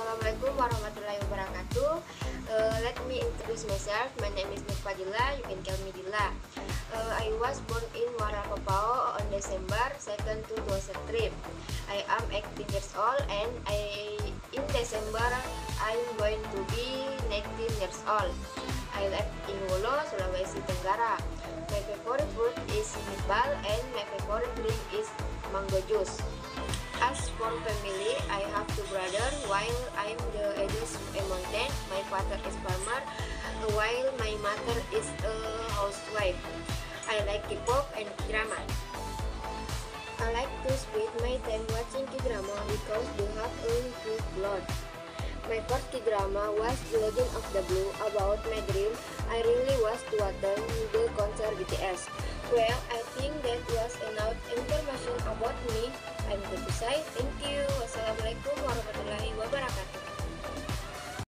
Assalamualaikum warahmatullahi wabarakatuh. Let me introduce myself. My name is Nur Fadila. You can call me Dila. I was born in Muara Papao on December 2nd, 2003. I am 18 years old and in December I'm going to be 19 years old. I live in Wolo, Sulawesi Tenggara. My favorite fruit is meatball and my favorite drink is mango juice. As for family, I have two brothers while I'm the eldest among them. My father is farmer while my mother is a housewife. I like K-pop and drama. I like to spend my time watching K-drama because they have a good plot. My first K-drama was The Legend of the Blue. About my dream, I really was to attend the concert BTS. Well, I think that was enough information about me. I'm going to say thank you.